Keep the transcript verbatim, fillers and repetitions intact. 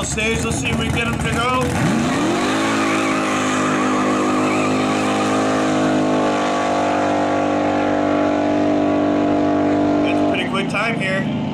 all stage. Let's see if we can get them to go. That's a pretty quick time here.